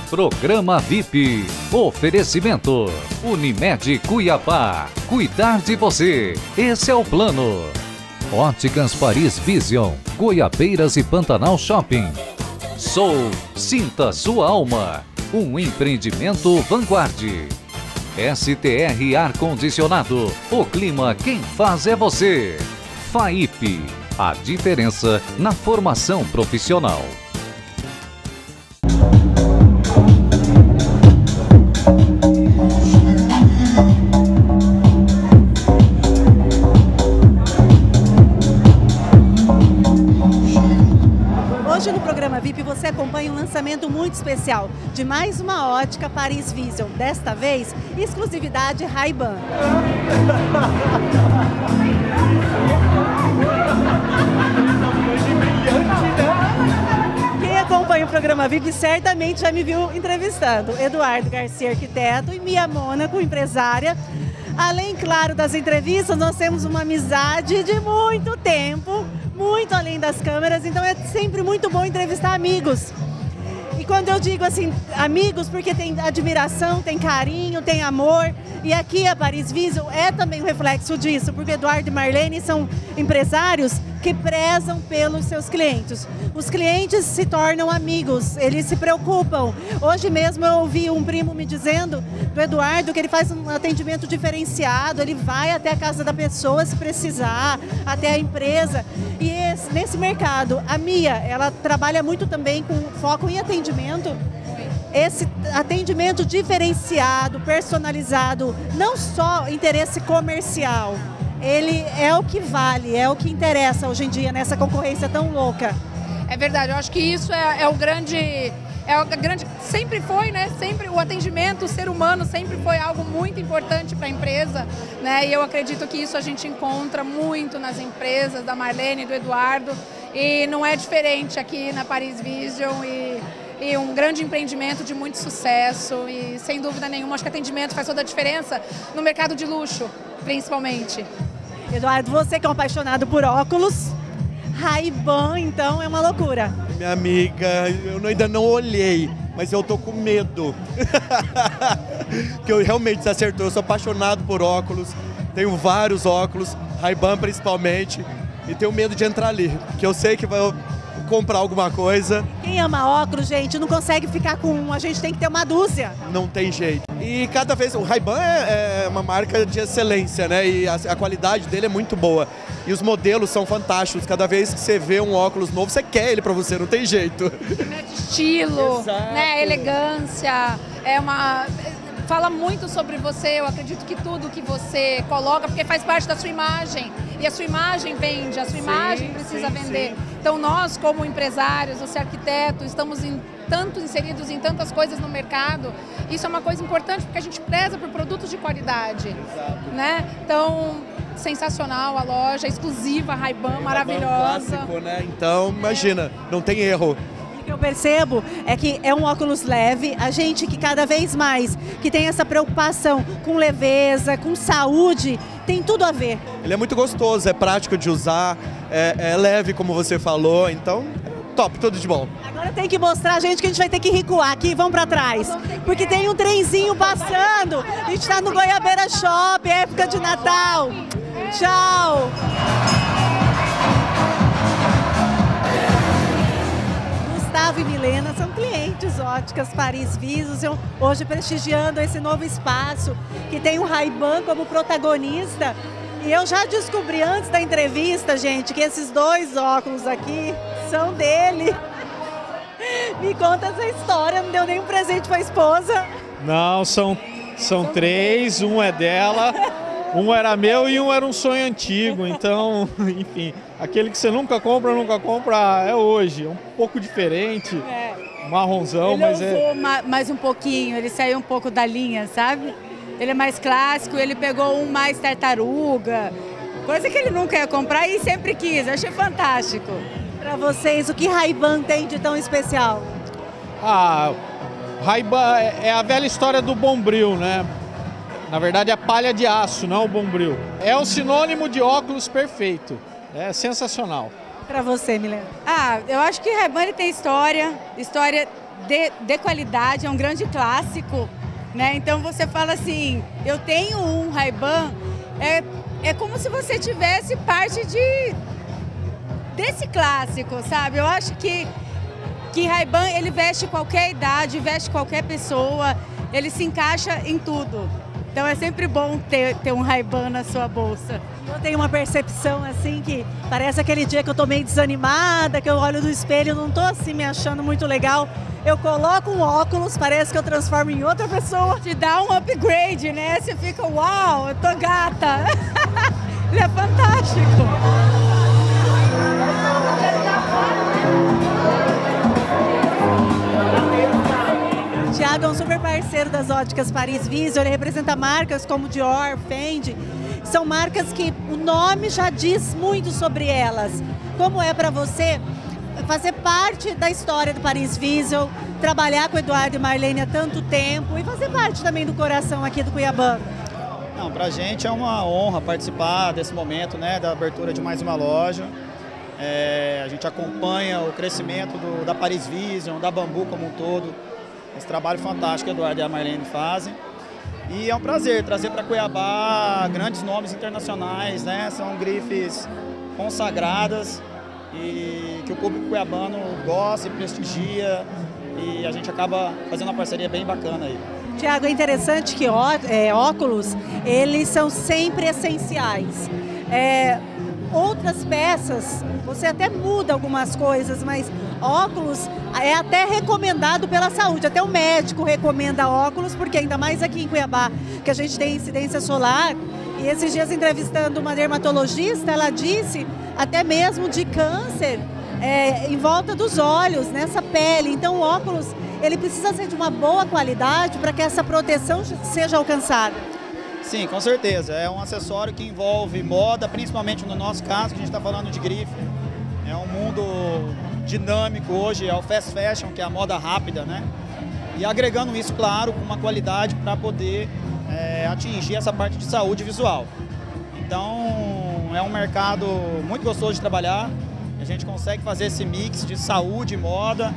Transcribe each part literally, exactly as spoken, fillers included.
Programa V I P. Oferecimento. Unimed Cuiabá. Cuidar de você. Esse é o plano. Óticas Paris Vision. Goiabeiras e Pantanal Shopping. Sou. Sinta sua alma. Um empreendimento Vanguard. S T R Ar-Condicionado. O clima quem faz é você. F A I P. A diferença na formação profissional. Hoje no programa V I P você acompanha um lançamento muito especial de mais uma ótica Paris Vision, desta vez exclusividade Ray-Ban. Quem acompanha o programa V I P certamente já me viu entrevistando Eduardo Garcia, arquiteto, e Mia Mônaco, empresária. Além, claro, das entrevistas, nós temos uma amizade de muito tempo, muito além das câmeras, então é sempre muito bom entrevistar amigos. E quando eu digo assim, amigos, porque tem admiração, tem carinho, tem amor, e aqui a Paris Vision é também um reflexo disso, porque Eduardo e Marlene são empresários que prezam pelos seus clientes. Os clientes se tornam amigos, eles se preocupam. Hoje mesmo eu ouvi um primo me dizendo, do Eduardo, que ele faz um atendimento diferenciado, ele vai até a casa da pessoa se precisar, até a empresa. E esse, nesse mercado, a Mia, ela trabalha muito também com foco em atendimento. Esse atendimento diferenciado, personalizado, não só interesse comercial, ele é o que vale, é o que interessa hoje em dia nessa concorrência tão louca. É verdade, eu acho que isso é, é o grande, é o grande, sempre foi, né? Sempre o atendimento, o ser humano sempre foi algo muito importante para a empresa, né? E eu acredito que isso a gente encontra muito nas empresas da Marlene e do Eduardo, e não é diferente aqui na Paris Vision, e, e um grande empreendimento de muito sucesso, e sem dúvida nenhuma acho que atendimento faz toda a diferença no mercado de luxo, principalmente. Eduardo, você que é um apaixonado por óculos, Ray-Ban, então, é uma loucura. Minha amiga, eu ainda não olhei, mas eu tô com medo. Porque eu realmente se acertou, eu sou apaixonado por óculos, tenho vários óculos, Ray-Ban principalmente, e tenho medo de entrar ali, porque eu sei que vai comprar alguma coisa. Quem ama óculos, gente, não consegue ficar com um, a gente tem que ter uma dúzia. Não tem jeito. E cada vez, o Ray-Ban é, é uma marca de excelência, né? E a, a qualidade dele é muito boa. E os modelos são fantásticos. Cada vez que você vê um óculos novo, você quer ele pra você, não tem jeito. Estilo, Exato. né? Elegância, é uma... Fala muito sobre você, eu acredito que tudo que você coloca, porque faz parte da sua imagem, e a sua imagem vende, a sua sim, imagem precisa sim, vender. Sim. Então nós, como empresários, você arquiteto, estamos em, tanto inseridos em tantas coisas no mercado, isso é uma coisa importante, porque a gente preza por produtos de qualidade. Exato. Né? Então, sensacional a loja, exclusiva, Ray-Ban, maravilhosa. Clássico, né? Então, imagina, não tem erro. O que eu percebo é que é um óculos leve, a gente que cada vez mais que tem essa preocupação com leveza, com saúde, tem tudo a ver. Ele é muito gostoso, é prático de usar, é, é leve como você falou, então top, tudo de bom. Agora tem que mostrar a gente que a gente vai ter que recuar aqui, vamos pra trás, porque tem um trenzinho passando, a gente tá no Goiabeira Shopping, época de Natal. Tchau! Gustavo e Milena são clientes óticas Paris Vision, hoje prestigiando esse novo espaço que tem o Ray-Ban como protagonista. E eu já descobri antes da entrevista, gente, que esses dois óculos aqui são dele. Me conta essa história, não deu nenhum presente para a esposa? Não, são, são três, um é dela, um era meu e um era um sonho antigo, então, enfim, aquele que você nunca compra, nunca compra é hoje, é um pouco diferente, é. marronzão, ele mas é... é... mais um pouquinho, ele saiu um pouco da linha, sabe? Ele é mais clássico, ele pegou um mais tartaruga, coisa que ele nunca ia comprar e sempre quis, eu achei fantástico. Para vocês, o que Ray-Ban tem de tão especial? Ah, Ray-Ban é a velha história do bombril, né? Na verdade é palha de aço, não o bombril. É o sinônimo de óculos perfeito, é sensacional. Para você, Milena? Ah, eu acho que Ray-Ban tem história, história de, de qualidade, é um grande clássico, né? Então você fala assim, eu tenho um Ray-Ban, é, é como se você tivesse parte de, desse clássico, sabe? Eu acho que, que Ray-Ban, ele veste qualquer idade, veste qualquer pessoa, ele se encaixa em tudo. Então é sempre bom ter, ter um Ray-Ban na sua bolsa. Eu tenho uma percepção assim que parece aquele dia que eu tô meio desanimada, que eu olho no espelho e não tô assim me achando muito legal. Eu coloco um óculos, parece que eu transformo em outra pessoa. Te dá um upgrade, né? Você fica, uau, eu tô gata. Ele é fantástico. O Thiago é um super parceiro das óticas Paris Vision, ele representa marcas como Dior, Fendi. São marcas que o nome já diz muito sobre elas. Como é para você fazer parte da história do Paris Vision, trabalhar com o Eduardo e Marlene há tanto tempo e fazer parte também do coração aqui do Cuiabano? Não, pra gente é uma honra participar desse momento, né, da abertura de mais uma loja. É, a gente acompanha o crescimento do, da Paris Vision, da Bambu como um todo. Esse trabalho fantástico que o Eduardo e a Marlene fazem. E é um prazer trazer para Cuiabá grandes nomes internacionais, né? São grifes consagradas e que o público cuiabano gosta e prestigia, e a gente acaba fazendo uma parceria bem bacana aí. Thiago, é interessante que ó, é, óculos, eles são sempre essenciais. É, outras peças, você até muda algumas coisas, mas óculos é até recomendado pela saúde, até o médico recomenda óculos, porque ainda mais aqui em Cuiabá, que a gente tem incidência solar, e esses dias entrevistando uma dermatologista, ela disse até mesmo de câncer é, em volta dos olhos, nessa pele. Então o óculos, ele precisa ser de uma boa qualidade para que essa proteção seja alcançada. Sim, com certeza. É um acessório que envolve moda, principalmente no nosso caso, que a gente está falando de grife. É um mundo dinâmico hoje, é o fast fashion, que é a moda rápida, né? E agregando isso, claro, com uma qualidade para poder é, atingir essa parte de saúde visual. Então, é um mercado muito gostoso de trabalhar. A gente consegue fazer esse mix de saúde e moda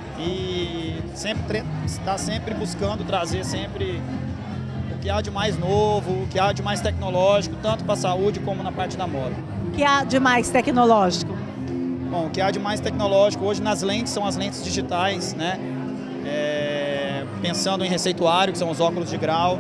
e sempre está sempre buscando trazer sempre o que há de mais novo, o que há de mais tecnológico, tanto para a saúde como na parte da moda. O que há de mais tecnológico? Bom, o que há de mais tecnológico hoje nas lentes são as lentes digitais, né? É, pensando em receituário, que são os óculos de grau.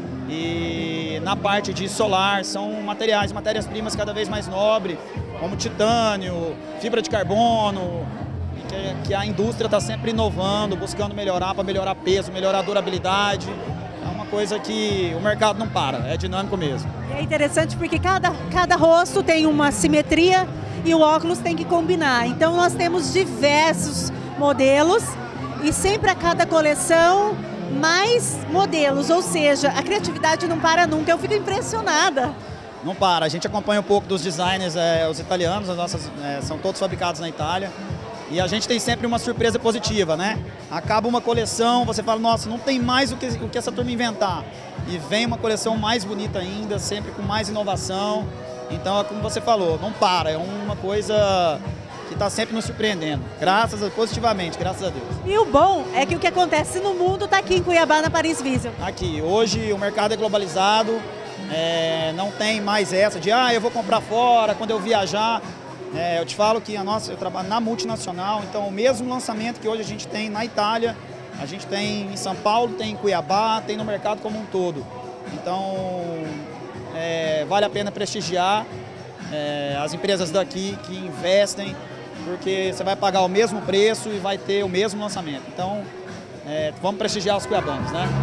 E na parte de solar, são materiais, matérias-primas cada vez mais nobres, como titânio, fibra de carbono, que, que a indústria está sempre inovando, buscando melhorar para melhorar peso, melhorar durabilidade. É uma coisa que o mercado não para, é dinâmico mesmo. É interessante porque cada, cada rosto tem uma simetria e o óculos tem que combinar. Então nós temos diversos modelos e sempre a cada coleção mais modelos, ou seja, a criatividade não para nunca. Eu fico impressionada. Não para, a gente acompanha um pouco dos designers, é, os italianos, as nossas, é, são todos fabricados na Itália. E a gente tem sempre uma surpresa positiva, né? Acaba uma coleção, você fala, nossa, não tem mais o que, o que essa turma inventar. E vem uma coleção mais bonita ainda, sempre com mais inovação. Então, é como você falou, não para, é uma coisa que está sempre nos surpreendendo, graças a, positivamente, graças a Deus. E o bom é que o que acontece no mundo está aqui em Cuiabá, na Paris Vision. Aqui, hoje o mercado é globalizado, é, não tem mais essa de, ah, eu vou comprar fora, quando eu viajar. É, eu te falo que a nossa, eu trabalho na multinacional, então o mesmo lançamento que hoje a gente tem na Itália, a gente tem em São Paulo, tem em Cuiabá, tem no mercado como um todo. Então, é, vale a pena prestigiar é, as empresas daqui que investem, porque você vai pagar o mesmo preço e vai ter o mesmo lançamento. Então, é, vamos prestigiar os cuiabanos, né?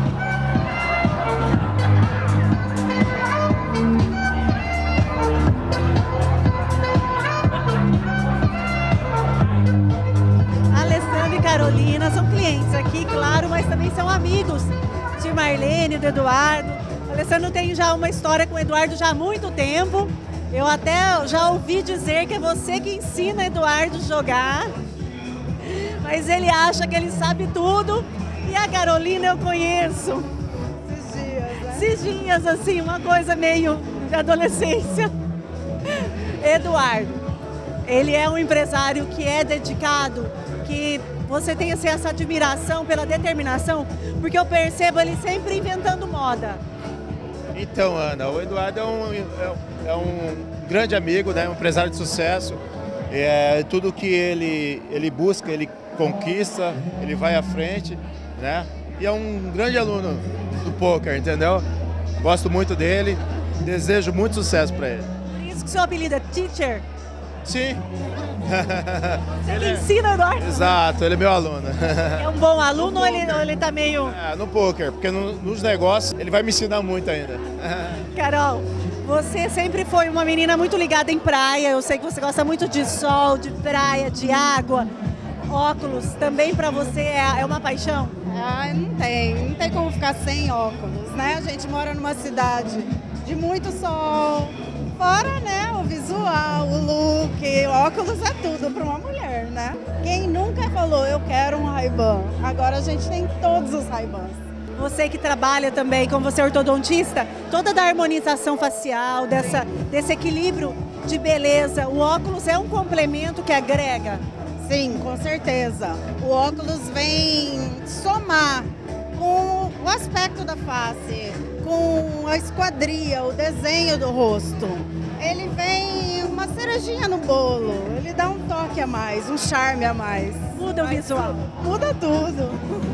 Alessandra e Carolina são clientes aqui, claro, mas também são amigos de Marlene, do Eduardo. O Alessandro tem já uma história com o Eduardo já há muito tempo. Eu até já ouvi dizer que é você que ensina Eduardo a jogar, mas ele acha que ele sabe tudo. E a Carolina eu conheço. Esses dias, né? Esses dias, assim, uma coisa meio de adolescência. Eduardo, ele é um empresário que é dedicado, que você tem assim, essa admiração pela determinação? Porque eu percebo ele sempre inventando moda. Então, Ana, o Eduardo é um, é um grande amigo, né? Um empresário de sucesso. É, tudo que ele, ele busca, ele conquista, ele vai à frente, né? E é um grande aluno do poker, entendeu? Gosto muito dele, desejo muito sucesso para ele. Por isso que seu apelido é Teacher? Sim. Você ele ensina, Eduardo? Exato, ele é meu aluno. É um bom aluno ou ele, ou ele tá meio... É, no poker, porque no, nos negócios ele vai me ensinar muito ainda. Carol, você sempre foi uma menina muito ligada em praia, eu sei que você gosta muito de sol, de praia, de água. Óculos, também pra você é, é uma paixão? Ah, não tem, não tem como ficar sem óculos, né? A gente mora numa cidade de muito sol, fora, né, o visual, o look, óculos é tudo para uma mulher, né? Quem nunca falou, eu quero um Ray-Ban? Agora a gente tem todos os Ray-Bans. Você que trabalha também, como você é ortodontista, toda da harmonização facial, dessa, desse equilíbrio de beleza, o óculos é um complemento que agrega? Sim, com certeza. O óculos vem somar com o aspecto da face, com a esquadria, o desenho do rosto. Ele vem uma cerejinha no bolo, ele dá um toque a mais, um charme a mais. Muda o visual. Muda tudo.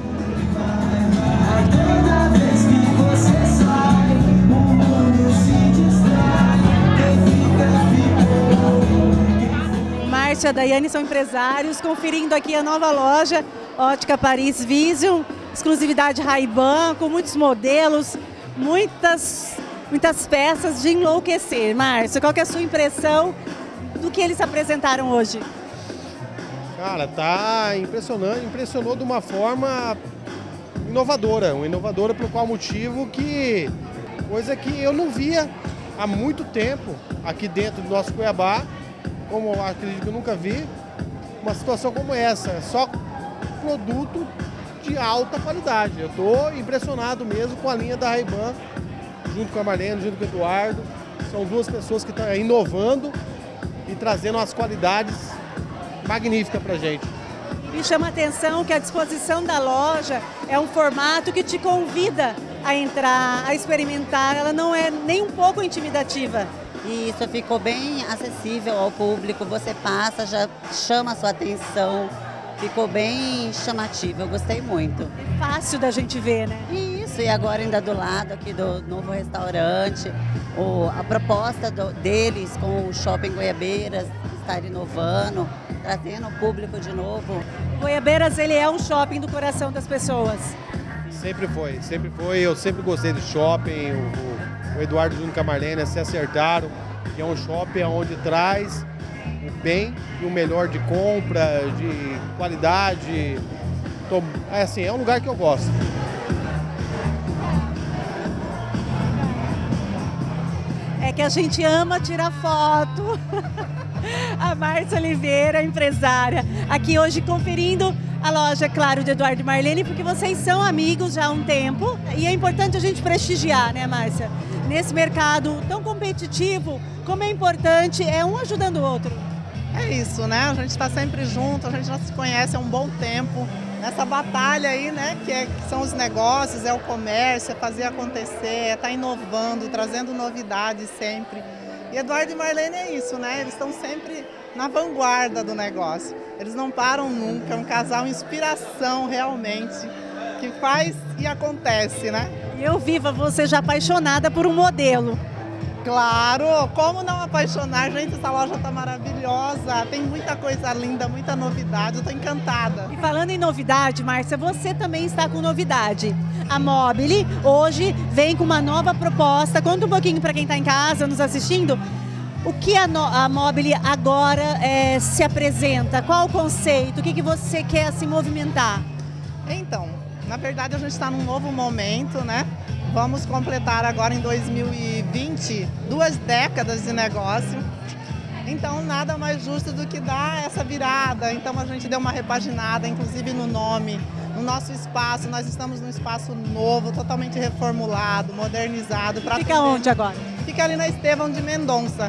Toda vez que você sai, o mundo se distrai, quem fica, ficou. Márcia e Daiane são empresários, conferindo aqui a nova loja Ótica Paris Vision, exclusividade Ray-Ban, com muitos modelos, muitas, muitas peças de enlouquecer. Márcia, qual que é a sua impressão do que eles apresentaram hoje? Cara, tá impressionante, impressionou de uma forma inovadora, uma inovadora por qual motivo que, coisa que eu não via há muito tempo aqui dentro do nosso Cuiabá, como eu acredito que eu nunca vi, uma situação como essa, só produto de alta qualidade. Eu estou impressionado mesmo com a linha da Ray-Ban, junto com a Marlene, junto com o Eduardo, são duas pessoas que estão inovando e trazendo as qualidades magníficas pra gente. Me chama a atenção que a disposição da loja é um formato que te convida a entrar, a experimentar, ela não é nem um pouco intimidativa. Isso, ficou bem acessível ao público, você passa, já chama a sua atenção, ficou bem chamativo, eu gostei muito. É fácil da gente ver, né? Isso, e agora ainda do lado aqui do novo restaurante, o, a proposta do, deles com o Shopping Goiabeiras, estar inovando, trazendo o público de novo. Goiabeiras, ele é um shopping do coração das pessoas. Sempre foi, sempre foi, eu sempre gostei do shopping, o, o Eduardo junto com a Marlene se acertaram, que é um shopping onde traz o bem e o melhor de compra, de qualidade, é assim, é um lugar que eu gosto. É que a gente ama tirar foto. A Márcia Oliveira, empresária, aqui hoje conferindo a loja, claro, de Eduardo e Marlene, porque vocês são amigos já há um tempo e é importante a gente prestigiar, né, Márcia? Nesse mercado tão competitivo, como é importante, é um ajudando o outro. É isso, né? A gente está sempre junto, a gente já se conhece há um bom tempo. Nessa batalha aí, né, que, é, que são os negócios, é o comércio, é fazer acontecer, é estar inovando, trazendo novidades sempre. E Eduardo e Marlene é isso, né? Eles estão sempre na vanguarda do negócio. Eles não param nunca, é um casal inspiração realmente, que faz e acontece, né? E eu viva você já apaixonada por um modelo. Claro, como não apaixonar, gente, essa loja tá maravilhosa, tem muita coisa linda, muita novidade, eu tô encantada. E falando em novidade, Márcia, você também está com novidade. A Mobile hoje vem com uma nova proposta, conta um pouquinho para quem está em casa nos assistindo, o que a, no, a Mobile agora é, se apresenta, qual o conceito, o que, que você quer se movimentar? Então, na verdade a gente está num novo momento, né? Vamos completar agora em dois mil e vinte duas décadas de negócio. Então nada mais justo do que dar essa virada. Então a gente deu uma repaginada, inclusive no nome, no nosso espaço. Nós estamos num espaço novo, totalmente reformulado, modernizado. Fica atender. Onde agora? Fica ali na Estevão de Mendonça.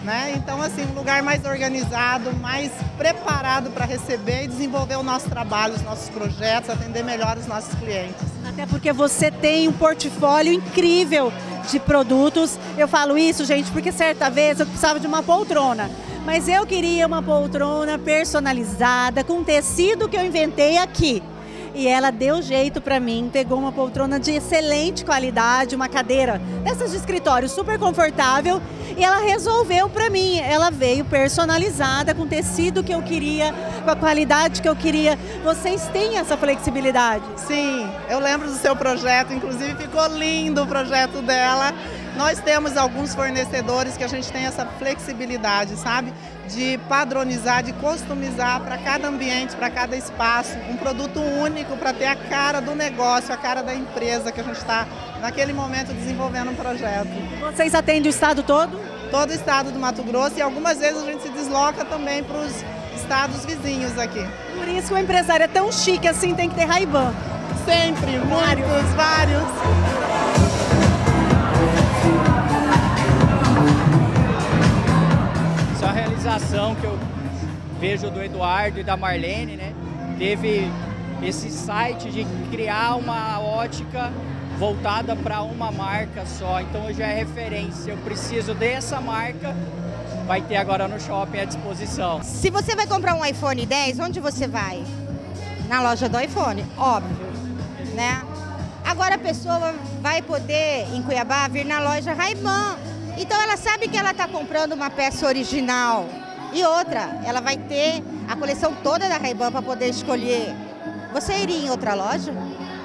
né? Então, assim, um lugar mais organizado, mais preparado para receber e desenvolver o nosso trabalho, os nossos projetos, atender melhor os nossos clientes. Até porque você tem um portfólio incrível de produtos. Eu falo isso, gente, porque certa vez eu precisava de uma poltrona. Mas eu queria uma poltrona personalizada, com tecido que eu inventei aqui. E ela deu jeito para mim, pegou uma poltrona de excelente qualidade, uma cadeira dessas de escritório super confortável, e ela resolveu para mim. Ela veio personalizada, com tecido que eu queria, com a qualidade que eu queria. Vocês têm essa flexibilidade? Sim, eu lembro do seu projeto, inclusive ficou lindo o projeto dela. Nós temos alguns fornecedores que a gente tem essa flexibilidade, sabe? De padronizar, de customizar para cada ambiente, para cada espaço, um produto único para ter a cara do negócio, a cara da empresa que a gente está naquele momento desenvolvendo um projeto. Vocês atendem o estado todo? Todo o estado do Mato Grosso, e algumas vezes a gente se desloca também para os estados vizinhos aqui. Por isso que o empresário é tão chique assim, tem que ter Ray-Ban. Sempre, vários, muitos, vários. Essa realização que eu vejo do Eduardo e da Marlene, né? Teve esse site de criar uma ótica voltada para uma marca só, então hoje é referência. Eu preciso dessa marca, vai ter agora no shopping à disposição. Se você vai comprar um iPhone dez, onde você vai? Na loja do iPhone, óbvio, né? Agora a pessoa vai poder, em Cuiabá, vir na loja Ray-Ban. Então ela sabe que ela está comprando uma peça original. E outra, ela vai ter a coleção toda da Ray-Ban para poder escolher. Você iria em outra loja?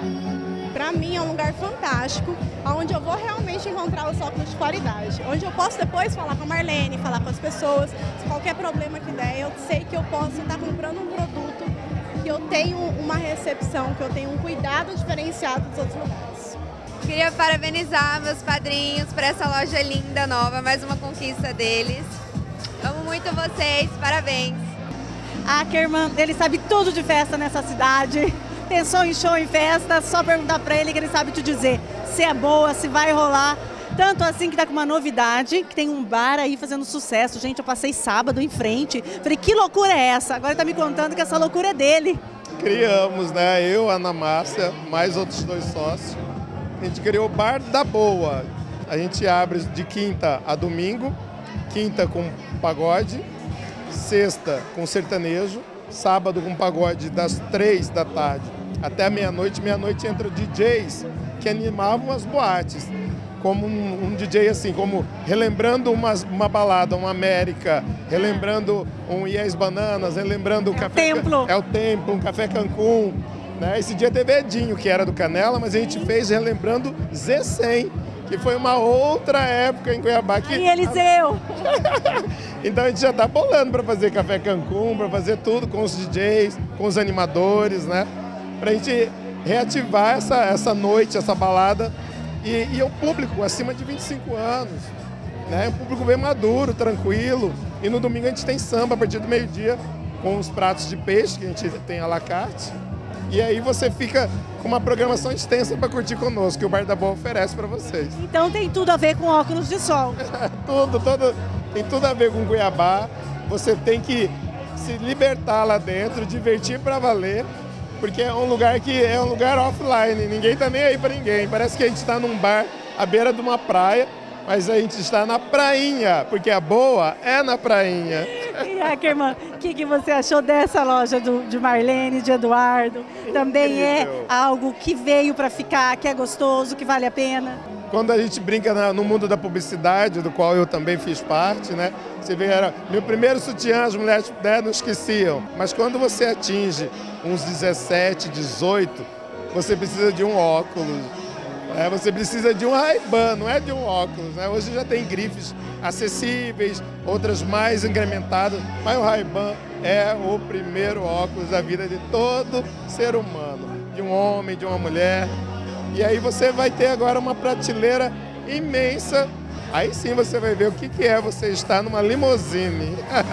Para mim é um lugar fantástico, onde eu vou realmente encontrar os óculos de qualidade. Onde eu posso depois falar com a Marlene, falar com as pessoas, se qualquer problema que der, eu sei que eu posso estar comprando um produto, que eu tenho uma recepção, que eu tenho um cuidado diferenciado dos outros lugares. Queria parabenizar meus padrinhos por essa loja linda, nova, mais uma conquista deles. Amo muito vocês, parabéns. Ackerman, ele sabe tudo de festa nessa cidade. Pensou em show, em festa, só perguntar pra ele que ele sabe te dizer se é boa, se vai rolar. Tanto assim que tá com uma novidade, que tem um bar aí fazendo sucesso. Gente, eu passei sábado em frente, falei, que loucura é essa? Agora ele tá me contando que essa loucura é dele. Criamos, né, eu, a Ana Márcia, mais outros dois sócios. A gente criou o Bar da Boa. A gente abre de quinta a domingo, quinta com pagode, sexta com sertanejo, sábado com pagode das três da tarde até meia-noite. Meia-noite entra D Js que animavam as boates, como um, um D J assim, como relembrando uma, uma balada, uma América, relembrando um Yes Bananas, relembrando o é Café... O Templo. É o Templo, um Café Cancún. Né? Esse dia teve Edinho, que era do Canela, mas a gente fez relembrando Z cem, que foi uma outra época em Cuiabá. Que... E Eliseu! Então a gente já tá bolando para fazer Café Cancún, para fazer tudo com os D Js, com os animadores, né? Pra gente reativar essa, essa noite, essa balada. E, e o público acima de vinte e cinco anos, né? Um público bem maduro, tranquilo. E no domingo a gente tem samba a partir do meio-dia, com os pratos de peixe que a gente tem à la carte. E aí você fica com uma programação extensa para curtir conosco, que o Bar da Boa oferece para vocês. Então tem tudo a ver com óculos de sol. tudo, tudo, tem tudo a ver com Cuiabá. Você tem que se libertar lá dentro, divertir para valer, porque é um lugar que é um lugar offline, ninguém tá nem aí para ninguém. Parece que a gente está num bar à beira de uma praia, mas a gente está na prainha, porque a boa é na prainha. E Ackerman, o que, que você achou dessa loja do, de Marlene, de Eduardo? Também Incrível. É algo que veio para ficar, que é gostoso, que vale a pena? Quando a gente brinca na, no mundo da publicidade, do qual eu também fiz parte, né? Você vê, era meu primeiro sutiã, as mulheres, né, não esqueciam. Mas quando você atinge uns dezessete, dezoito, você precisa de um óculos. É, você precisa de um Ray-Ban, não é de um óculos, né? Hoje já tem grifes acessíveis, outras mais incrementadas, mas o Ray-Ban é o primeiro óculos da vida de todo ser humano, de um homem, de uma mulher. E aí você vai ter agora uma prateleira imensa, aí sim você vai ver o que, que é você estar numa limusine.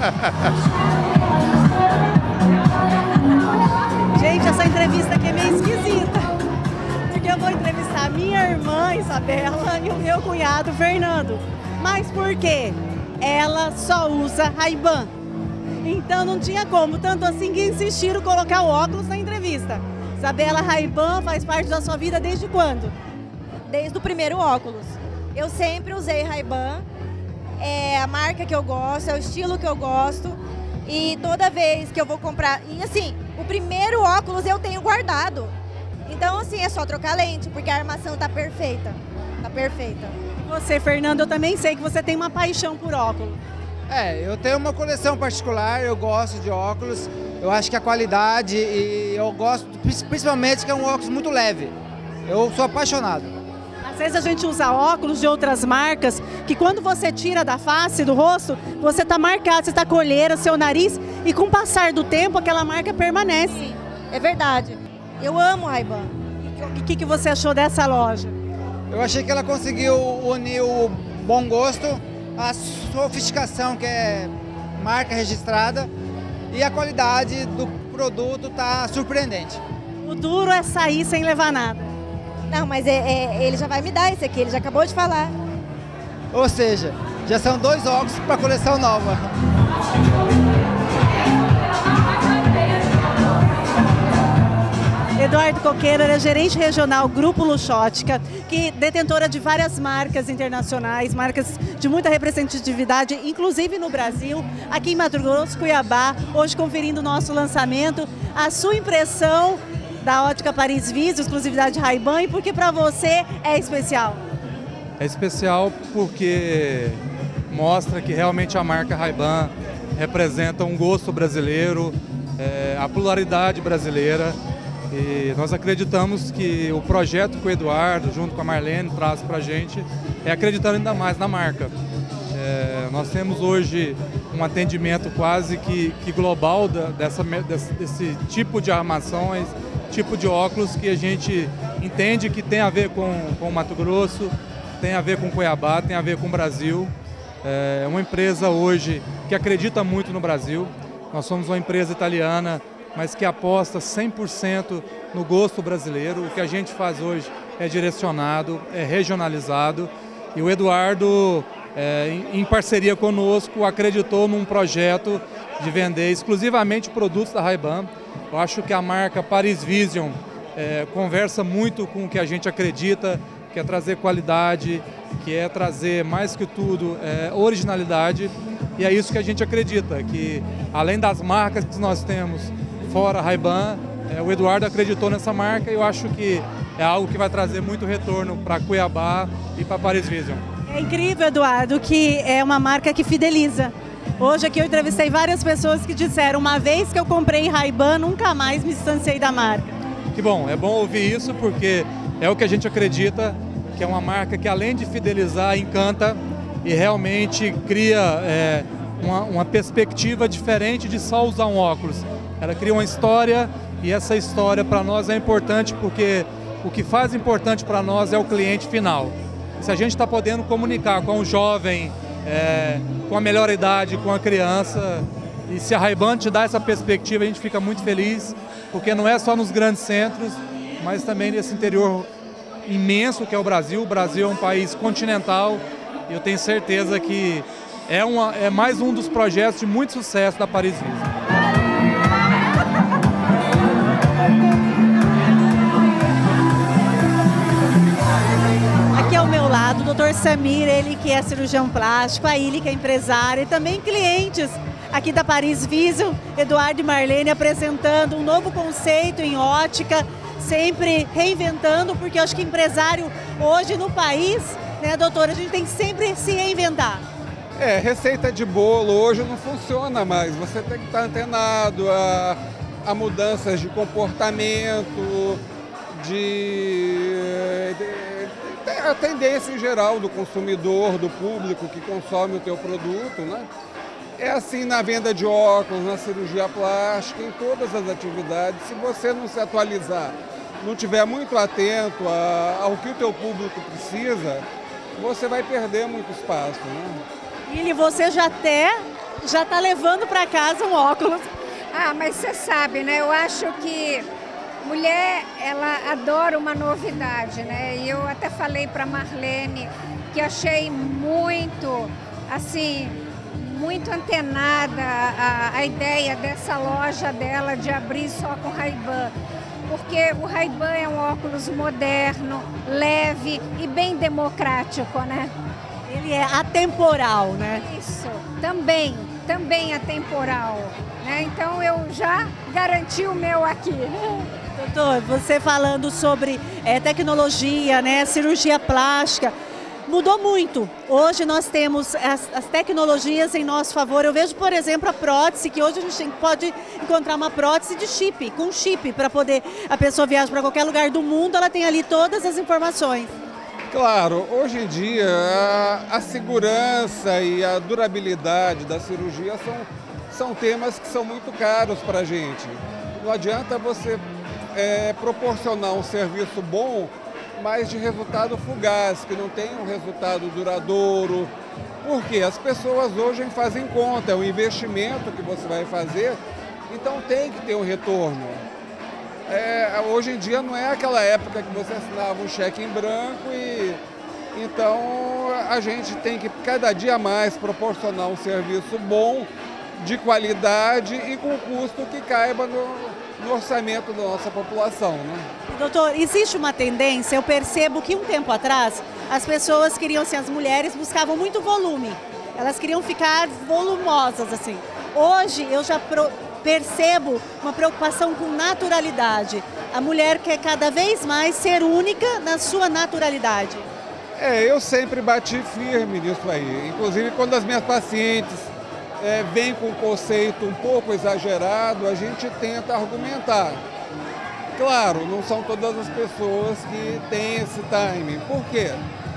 Gente, essa entrevista aqui é meio esquisita. Eu vou entrevistar a minha irmã, Isabela, e o meu cunhado, Fernando. Mas por quê? ela só usa Ray-Ban. Então não tinha como, tanto assim que insistiram colocar o óculos na entrevista. Isabela, Ray-Ban faz parte da sua vida desde quando? Desde o primeiro óculos. Eu sempre usei Ray-Ban, é a marca que eu gosto, é o estilo que eu gosto. E toda vez que eu vou comprar... E assim, o primeiro óculos eu tenho guardado. Então assim, é só trocar lente, porque a armação tá perfeita. Tá perfeita. E você, Fernando, eu também sei que você tem uma paixão por óculos. É, eu tenho uma coleção particular, eu gosto de óculos, eu acho que a qualidade e eu gosto, principalmente que é um óculos muito leve. Eu sou apaixonado. Às vezes a gente usa óculos de outras marcas que quando você tira da face, do rosto, você está marcado, você está com olheira, seu nariz e com o passar do tempo aquela marca permanece. Sim, é verdade. Eu amo Ray-Ban. E o que, que você achou dessa loja? Eu achei que ela conseguiu unir o bom gosto, a sofisticação, que é marca registrada, e a qualidade do produto está surpreendente. O duro é sair sem levar nada. Não, mas é, é, ele já vai me dar esse aqui, ele já acabou de falar. Ou seja, já são dois óculos para a coleção nova. Eduardo Coqueiro é gerente regional Grupo Luxótica, que detentora de várias marcas internacionais, marcas de muita representatividade, inclusive no Brasil, aqui em Mato Grosso, Cuiabá, hoje conferindo o nosso lançamento. A sua impressão da ótica Paris Vision, exclusividade Ray-Ban, e por que para você é especial? É especial porque mostra que realmente a marca Ray-Ban representa um gosto brasileiro, é, a pluralidade brasileira. E nós acreditamos que o projeto que o Eduardo, junto com a Marlene, traz para a gente é acreditando ainda mais na marca. É, nós temos hoje um atendimento quase que, que global da, dessa, desse, desse tipo de armações, tipo de óculos que a gente entende que tem a ver com, com o Mato Grosso, tem a ver com Cuiabá, tem a ver com o Brasil. É uma empresa hoje que acredita muito no Brasil. Nós somos uma empresa italiana, mas que aposta cem por cento no gosto brasileiro. O que a gente faz hoje é direcionado, é regionalizado. E o Eduardo, é, em parceria conosco, acreditou num projeto de vender exclusivamente produtos da Ray-Ban. Eu acho que a marca Paris Vision é, conversa muito com o que a gente acredita, que é trazer qualidade, que é trazer, mais que tudo, é, originalidade. E é isso que a gente acredita, que além das marcas que nós temos, fora Ray-Ban, é, o Eduardo acreditou nessa marca e eu acho que é algo que vai trazer muito retorno para Cuiabá e para Paris Vision. É incrível, Eduardo, que é uma marca que fideliza. Hoje aqui eu entrevistei várias pessoas que disseram, uma vez que eu comprei Ray-Ban, nunca mais me distanciei da marca. Que bom, é bom ouvir isso porque é o que a gente acredita, que é uma marca que além de fidelizar, encanta e realmente cria é, uma, uma perspectiva diferente de só usar um óculos. Ela cria uma história e essa história para nós é importante porque o que faz importante para nós é o cliente final. Se a gente está podendo comunicar com o jovem, é, com a melhor idade, com a criança, e se a Ray-Ban te dá essa perspectiva, a gente fica muito feliz, porque não é só nos grandes centros, mas também nesse interior imenso que é o Brasil. O Brasil é um país continental e eu tenho certeza que é, uma, é mais um dos projetos de muito sucesso da Paris Vision. Aqui ao meu lado, o doutor Samir, ele que é cirurgião plástico, a Ili que é empresária e também clientes aqui da Paris Vision, Eduardo e Marlene apresentando um novo conceito em ótica, sempre reinventando, porque eu acho que empresário hoje no país, né, doutora, a gente tem que sempre se reinventar. É, receita de bolo hoje não funciona mais, você tem que estar antenado a, a mudanças de comportamento, de, de, a tendência em geral do consumidor, do público que consome o teu produto, né? É assim na venda de óculos, na cirurgia plástica, em todas as atividades. Se você não se atualizar, não estiver muito atento a, ao que o teu público precisa, você vai perder muito espaço, né? E você já até já está levando para casa um óculos. Ah, mas você sabe, né? Eu acho que mulher, ela adora uma novidade, né? E eu até falei para Marlene que achei muito, assim, muito antenada a, a ideia dessa loja dela de abrir só com Ray-Ban, porque o Ray-Ban é um óculos moderno, leve e bem democrático, né? Ele é atemporal, né? Isso, também, também atemporal, né? Então eu já garanti o meu aqui. Doutor, você falando sobre é, tecnologia, né, cirurgia plástica, mudou muito. Hoje nós temos as, as tecnologias em nosso favor. Eu vejo, por exemplo, a prótese, que hoje a gente pode encontrar uma prótese de chip, com chip, para poder a pessoa viajar para qualquer lugar do mundo, ela tem ali todas as informações. Claro, hoje em dia a, a segurança e a durabilidade da cirurgia são, são temas que são muito caros para a gente. Não adianta você é, proporcionar um serviço bom, mas de resultado fugaz, que não tem um resultado duradouro. Porque as pessoas hoje fazem conta, é um investimento que você vai fazer, então tem que ter um retorno. É, hoje em dia não é aquela época que você assinava um cheque em branco e então a gente tem que cada dia mais proporcionar um serviço bom, de qualidade e com custo que caiba no, no orçamento da nossa população, né? Doutor, existe uma tendência, eu percebo que um tempo atrás as pessoas queriam, assim, as mulheres buscavam muito volume, elas queriam ficar volumosas, assim. Hoje eu já pro, percebo uma preocupação com naturalidade. A mulher quer cada vez mais ser única na sua naturalidade. É, eu sempre bati firme nisso aí, inclusive quando as minhas pacientes é, vêm com um conceito um pouco exagerado, a gente tenta argumentar. Claro, não são todas as pessoas que têm esse timing. Por quê?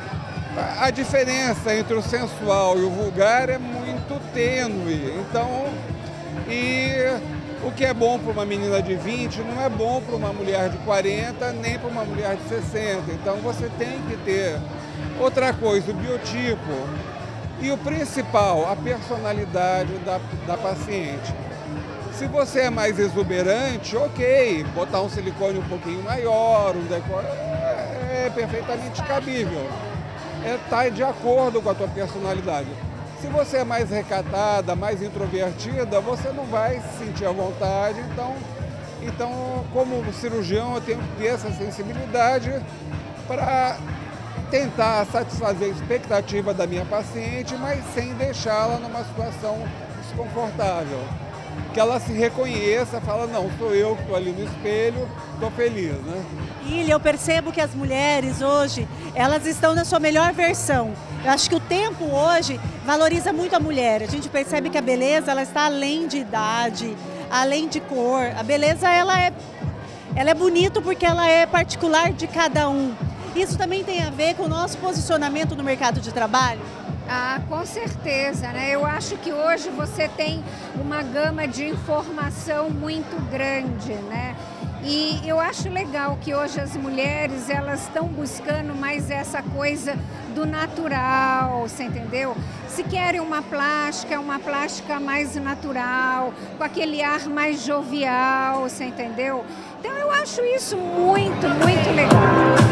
A diferença entre o sensual e o vulgar é muito tênue. Então, e o que é bom para uma menina de vinte não é bom para uma mulher de quarenta, nem para uma mulher de sessenta. Então, você tem que ter outra coisa, o biotipo. E o principal, a personalidade da, da paciente. Se você é mais exuberante, ok, botar um silicone um pouquinho maior, um decor, é, é perfeitamente cabível. Está é, de acordo com a tua personalidade. Se você é mais recatada, mais introvertida, você não vai se sentir à vontade. Então, então como cirurgião, eu tenho que ter essa sensibilidade para tentar satisfazer a expectativa da minha paciente, mas sem deixá-la numa situação desconfortável. Que ela se reconheça, fala, não, sou eu que estou ali no espelho, estou feliz, né? Ilha, eu percebo que as mulheres hoje, elas estão na sua melhor versão. Eu acho que o tempo hoje valoriza muito a mulher. A gente percebe que a beleza, ela está além de idade, além de cor. A beleza, ela é, ela é bonita porque ela é particular de cada um. Isso também tem a ver com o nosso posicionamento no mercado de trabalho? Ah, com certeza, né? Eu acho que hoje você tem uma gama de informação muito grande, né? E eu acho legal que hoje as mulheres, elas estão buscando mais essa coisa do natural, você entendeu? Se querem uma plástica, uma plástica mais natural, com aquele ar mais jovial, você entendeu? Então eu acho isso muito, muito legal.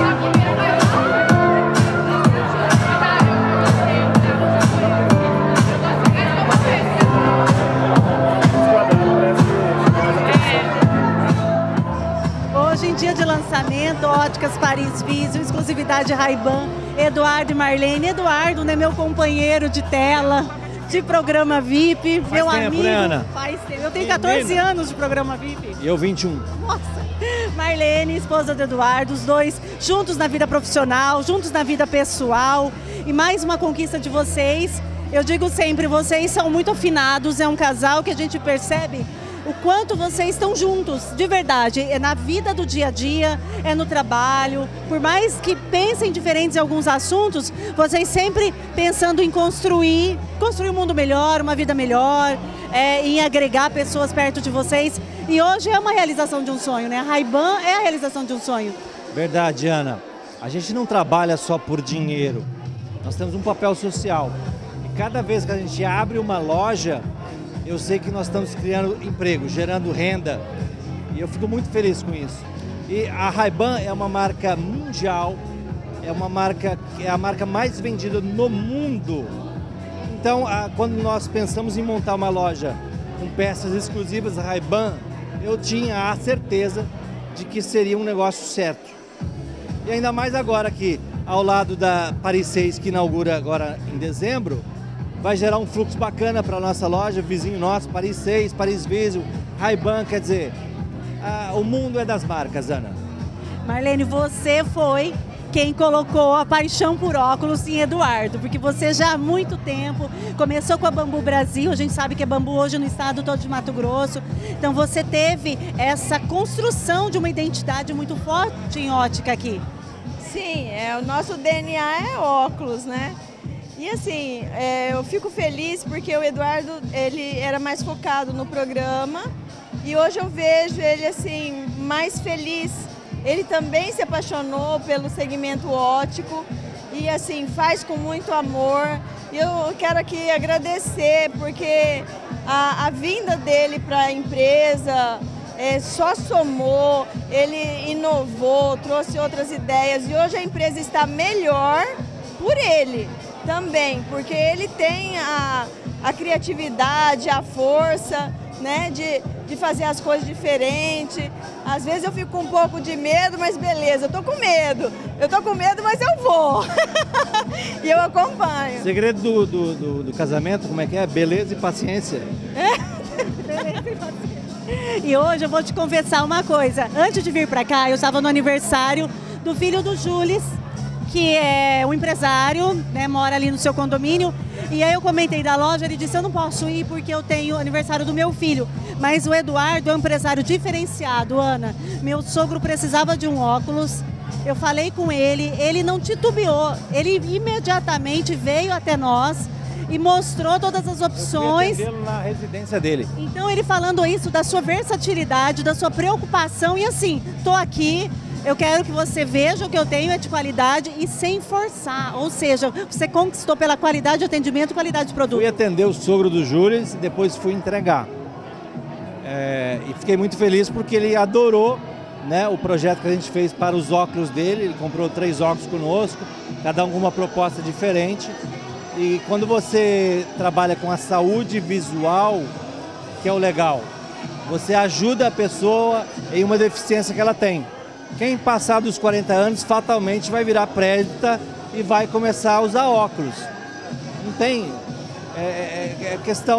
Hoje em dia de lançamento, Óticas Paris Vision, exclusividade Ray-Ban, Eduardo e Marlene. Eduardo, né, meu companheiro de tela, de programa V I P, Faz meu tempo, amigo. né, Ana? Faz tempo. Eu tenho quatorze anos de programa V I P. E eu vinte e um. Nossa! Marlene, esposa do Eduardo, os dois juntos na vida profissional, juntos na vida pessoal. E mais uma conquista de vocês. Eu digo sempre, vocês são muito afinados, é um casal que a gente percebe o quanto vocês estão juntos, de verdade, é na vida do dia a dia, é no trabalho. Por mais que pensem diferentes em alguns assuntos, vocês sempre pensando em construir, construir um mundo melhor, uma vida melhor, é, em agregar pessoas perto de vocês. E hoje é uma realização de um sonho, né? A Ray-Ban é a realização de um sonho. Verdade, Ana. A gente não trabalha só por dinheiro, nós temos um papel social. E cada vez que a gente abre uma loja, eu sei que nós estamos criando emprego, gerando renda, e eu fico muito feliz com isso. E a Ray-Ban é uma marca mundial, é uma marca, é a marca mais vendida no mundo. Então, a, quando nós pensamos em montar uma loja com peças exclusivas Ray-Ban, eu tinha a certeza de que seria um negócio certo. E ainda mais agora que, ao lado da Paris seis, que inaugura agora em dezembro, vai gerar um fluxo bacana para a nossa loja, vizinho nosso, Paris seis, Paris Visual, Ray-Ban, quer dizer, a, o mundo é das marcas, Ana. Marlene, você foi quem colocou a paixão por óculos em Eduardo, porque você já há muito tempo começou com a Bambu Brasil, a gente sabe que é Bambu hoje no estado todo de Mato Grosso, então você teve essa construção de uma identidade muito forte em ótica aqui. Sim, é, o nosso D N A é óculos, né? E assim, é, eu fico feliz porque o Eduardo, ele era mais focado no programa e hoje eu vejo ele assim, mais feliz. Ele também se apaixonou pelo segmento óptico e assim, faz com muito amor. E eu quero aqui agradecer porque a, a vinda dele para a empresa é, só somou, ele inovou, trouxe outras ideias e hoje a empresa está melhor por ele também, porque ele tem a, a criatividade, a força, né, de, de fazer as coisas diferentes. Às vezes eu fico com um pouco de medo, mas beleza, eu tô com medo. Eu tô com medo, mas eu vou. E eu acompanho. O segredo do, do, do, do casamento, como é que é? Beleza e paciência. É? Beleza e paciência. E hoje eu vou te confessar uma coisa. Antes de vir para cá, eu estava no aniversário do filho do Jules, que é um empresário, né, mora ali no seu condomínio. E aí eu comentei da loja, ele disse, eu não posso ir porque eu tenho aniversário do meu filho. Mas o Eduardo é um empresário diferenciado, Ana. Meu sogro precisava de um óculos, eu falei com ele, ele não titubeou. Ele imediatamente veio até nós e mostrou todas as opções. Eu fui atendê-lo na residência dele. Então ele falando isso da sua versatilidade, da sua preocupação e assim, tô aqui. Eu quero que você veja o que eu tenho é de qualidade e sem forçar. Ou seja, você conquistou pela qualidade de atendimento e qualidade de produto. Fui atender o sogro do Júlio e depois fui entregar. É, e fiquei muito feliz porque ele adorou, né, o projeto que a gente fez para os óculos dele. Ele comprou três óculos conosco, cada um com uma proposta diferente. E quando você trabalha com a saúde visual, que é o legal, você ajuda a pessoa em uma deficiência que ela tem. Quem passar dos quarenta anos fatalmente vai virar preta e vai começar a usar óculos. Não tem, é, é, é questão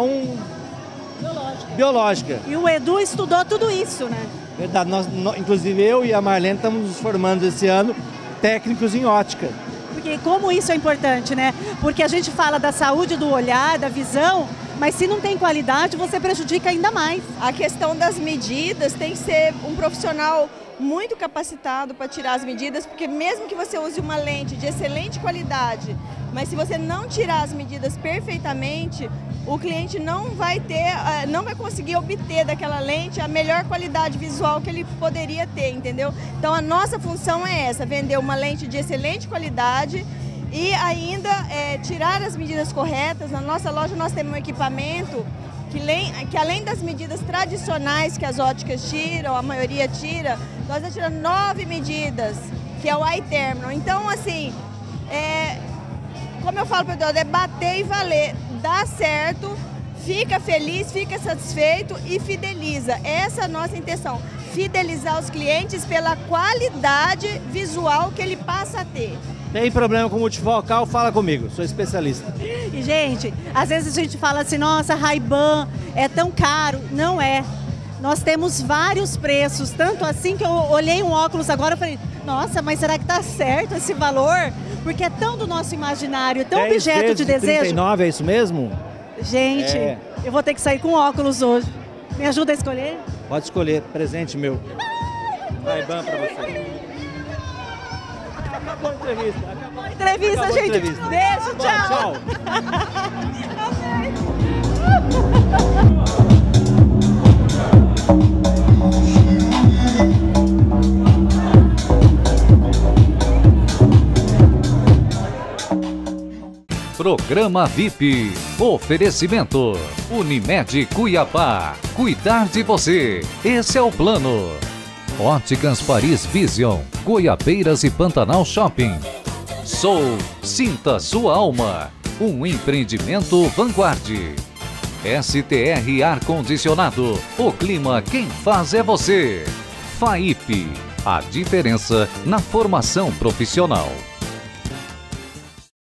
biológica. biológica. E o Edu estudou tudo isso, né? Verdade, nós, nós, inclusive eu e a Marlene estamos nos formando esse ano técnicos em ótica. Porque como isso é importante, né? Porque a gente fala da saúde do olhar, da visão, mas se não tem qualidade, você prejudica ainda mais. A questão das medidas tem que ser um profissional muito capacitado para tirar as medidas, porque mesmo que você use uma lente de excelente qualidade, mas se você não tirar as medidas perfeitamente, o cliente não vai ter, não vai conseguir obter daquela lente a melhor qualidade visual que ele poderia ter, entendeu? Então a nossa função é essa, vender uma lente de excelente qualidade e ainda é, tirar as medidas corretas. Na nossa loja nós temos um equipamento Que, que além das medidas tradicionais que as óticas tiram, a maioria tira, nós já tiramos nove medidas, que é o Eye Terminal. Então, assim, é, como eu falo para o Eduardo, é bater e valer, dá certo, fica feliz, fica satisfeito e fideliza. Essa é a nossa intenção, fidelizar os clientes pela qualidade visual que ele passa a ter. Tem problema com multifocal? Fala comigo, sou especialista. E, gente, às vezes a gente fala assim, nossa, Ray-Ban é tão caro. Não é. Nós temos vários preços, tanto assim que eu olhei um óculos agora e falei, nossa, mas será que tá certo esse valor? Porque é tão do nosso imaginário, é tão objeto de desejo. trinta e nove, é isso mesmo? Gente, é. Eu vou ter que sair com óculos hoje. Me ajuda a escolher? Pode escolher, presente meu. Ray-Ban pra você. Acabou a entrevista. Acabou a entrevista, Acabou gente. A entrevista. Beijo, Bom, tchau. Programa V I P. Oferecimento. Unimed Cuiabá. Cuidar de você. Esse é o plano. Óticas Paris Vision, Goiabeiras e Pantanal Shopping. Sou, sinta sua alma. um empreendimento Vanguard. S T R Ar Condicionado, o clima quem faz é você. F A I P, a diferença na formação profissional.